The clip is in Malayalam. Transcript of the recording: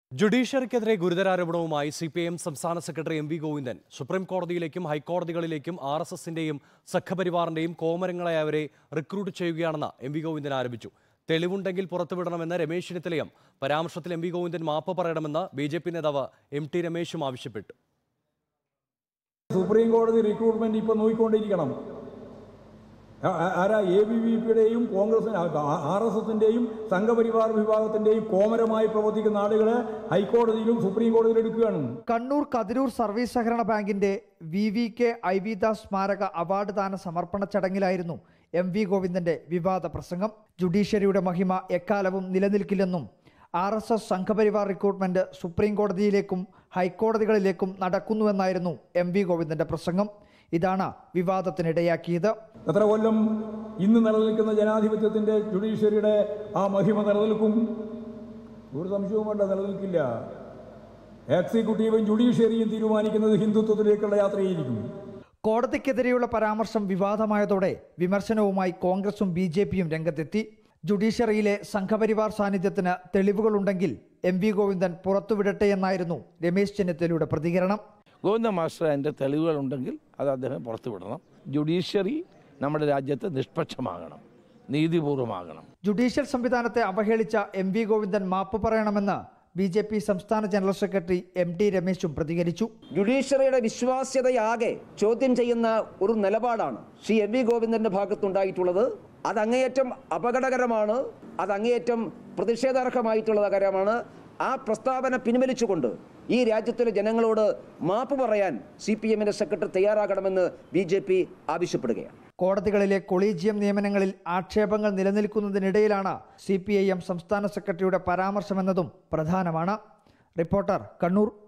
ജുഡീഷ്യറിക്കെതിരെ ഗുരുതരാരോപണവുമായി സിപിഐഎം സംസ്ഥാന സെക്രട്ടറി എം.വി. ഗോവിന്ദൻ സുപ്രീം കോടതിയിലേക്കും ഹൈക്കോടതികളിലേക്കും ആർഎസ്എസിന്റെയും സംഘപരിവാറിന്റെയും കോമരങ്ങളായവരെ റിക്രൂട്ട് ചെയ്യുകയാണെന്ന് എം.വി. ഗോവിന്ദൻ ആരോപിച്ചു. തെളിവുണ്ടെങ്കിൽ പുറത്തുവിടണമെന്ന് രമേശ് ചെന്നിത്തലയും പരാമർശത്തിൽ എം.വി. ഗോവിന്ദൻ മാപ്പ് പറയണമെന്ന് ബിജെപി നേതാവ് എം.ടി. രമേശും ആവശ്യപ്പെട്ടു. സുപ്രീം കോടതി റിക്രൂട്ട്മെന്റ് ഇപ്പോൾ നോക്കിക്കൊണ്ടിരിക്കണം. ആരാ ABVPയുടെയും കോൺഗ്രസ് RSSന്റെയും സംഘപരിവാർ വിഭാഗത്തിന്റെയും കോമരമായി പ്രവർത്തിക്കുന്ന ആളുകളെ ഹൈക്കോടതിയിലും സുപ്രീം കോടതിയിലും എടുക്കുകയാണ്. കണ്ണൂർ കതിരൂർ സർവീസ് സഹകരണ ബാങ്കിന്റെ VVK IV ദാസ് സ്മാരക അവാർഡ് ദാന സമർപ്പണ ചടങ്ങിലായിരുന്നു എം.വി. ഗോവിന്ദന്റെ വിവാദ പ്രസംഗം. ജുഡീഷ്യറിയുടെ മഹിമ എക്കാലവും നിലനിൽക്കില്ലെന്നും RSS സംഘപരിവാർ റിക്രൂട്ട്മെന്റ് സുപ്രീം കോടതിയിലേക്കും ഹൈക്കോടതികളിലേക്കും നടക്കുന്നുവെന്നായിരുന്നു എം.വി. ഗോവിന്ദന്റെ പ്രസംഗം. ഇതാണ് വിവാദത്തിനിടയാക്കിയത്. എത്ര കൊല്ലം ഇന്ന് നിലനിൽക്കുന്ന ജനാധിപത്യത്തിന്റെ ജുഡീഷ്യറിയുടെ ആ മഹിമ നിലനിൽക്കും? ഒരു സംശയവും വേണ്ട, നിലനിൽക്കില്ല. എക്സിക്യൂട്ടീവും ജുഡീഷ്യറിയും തീരുമാനിക്കുന്നത് ഹിന്ദുത്വത്തിലേക്കുള്ള യാത്രയായിരിക്കും. കോടതിക്കെതിരെയുള്ള പരാമർശം വിവാദമായതോടെ വിമർശനവുമായി കോൺഗ്രസും BJPയും രംഗത്തെത്തി. ജുഡീഷ്യറിയിലെ സംഘപരിവാർ സാന്നിധ്യത്തിന് തെളിവുകളുണ്ടെങ്കിൽ എം.വി. ഗോവിന്ദൻ പുറത്തുവിടട്ടെയെന്നായിരുന്നു രമേശ് ചെന്നിത്തലയുടെ പ്രതികരണം. ഗോവിന്ദ മാസ്റ്റർ അതിൻ്റെ തെളിവുകളുണ്ടെങ്കിൽ അത് അദ്ദേഹം പുറത്തുവിടണം. ജുഡീഷ്യറി നമ്മുടെ രാജ്യത്ത് നിഷ്പക്ഷമാകണം, നീതിപൂർവമാകണം. ജുഡീഷ്യൽ സംവിധാനത്തെ അവഹേളിച്ച എം.വി. ഗോവിന്ദൻ മാപ്പ് പറയണമെന്ന് BJP സംസ്ഥാന ജനറൽ സെക്രട്ടറി M.T. രമേശും പ്രതികരിച്ചു. ജുഡീഷ്യറിയുടെ വിശ്വാസ്യതയാകെ ചോദ്യം ചെയ്യുന്ന ഒരു നിലപാടാണ് ശ്രീ എം.വി. ഗോവിന്ദന്റെ ഭാഗത്തുണ്ടായിട്ടുള്ളത്. അത് അങ്ങേയറ്റം അപകടകരമാണ്, അത് അങ്ങേയറ്റം പ്രതിഷേധാർഹമായിട്ടുള്ള കാര്യമാണ്. ആ പ്രസ്താവന പിൻവലിച്ചുകൊണ്ട് ഈ രാജ്യത്തിലെ ജനങ്ങളോട് മാപ്പ് പറയാൻ CPMന്റെ സെക്രട്ടറി തയ്യാറാകണമെന്ന് BJP ആവശ്യപ്പെടുകയാണ്. കോടതികളിലെ കൊളീജിയം നിയമനങ്ങളിൽ ആക്ഷേപങ്ങൾ നിലനിൽക്കുന്നതിനിടയിലാണ് CPIM സംസ്ഥാന സെക്രട്ടറിയുടെ പരാമർശമെന്നതും പ്രധാനമാണ്. റിപ്പോർട്ടർ, കണ്ണൂർ.